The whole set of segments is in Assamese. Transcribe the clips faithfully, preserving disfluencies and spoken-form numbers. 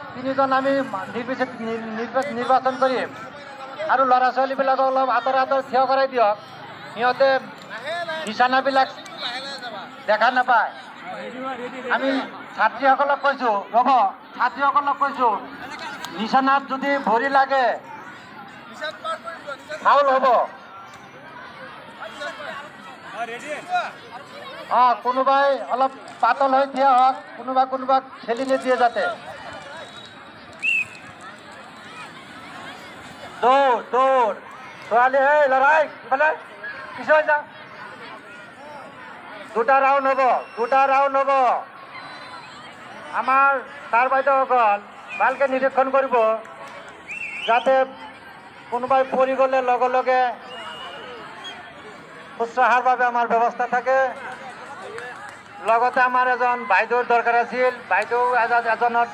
তিনিজন আমি নিৰ্বিচাৰ নিৰ্বাচন কৰিম আৰু ল'ৰা ছোৱালীবিলাকক অলপ আঁতৰ আঁতৰ থিয় কৰাই দিয়ক, সিহঁতে নিচানাবিলাক দেখা নাপায়। আমি ছাত্ৰীসকলক কৈছোঁ, ৰ'ব ছাত্ৰীসকলক কৈছোঁ, নিচানাত যদি ভৰি লাগে ফাউল হ'ব। অঁ, কোনোবাই অলপ পাতল হৈ থিয় হওক, কোনোবা কোনোবাক ঠেলি নিদিয়ে যাতে। দৌৰ দৌৰ ছোৱালী, এই লৰাই ইফালে পিছুৱাই যা। দুটা ৰাউণ্ড হ'ব, দুটা ৰাউণ্ড হ'ব। আমাৰ ছাৰ বাইদেউসকল ভালকৈ নিৰীক্ষণ কৰিব যাতে কোনোবাই পৰি গ'লে লগে লগে শুশ্ৰূষাৰ বাবে আমাৰ ব্যৱস্থা থাকে। লগতে আমাৰ এজন বাইদেউৰ দৰকাৰ আছিল, বাইদেউ এজনত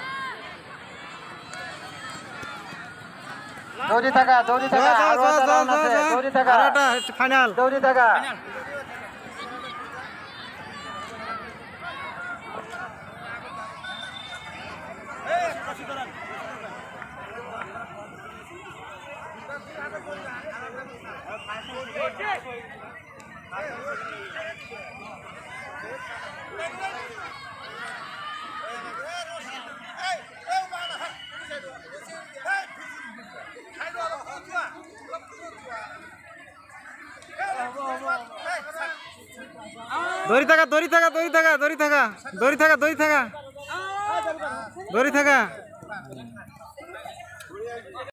দৌৰি থাকা দৌৰি থাকা দৌৰি থাকা ফাইনাল দৌৰি থাকা। দৌড়ি থাকা দৌড়ি থাকা দৌড়ি থাকা দৌড়ি থাকা দৌড়ি থাকা দৌড়ি থাকা দৌড়ি থাকা।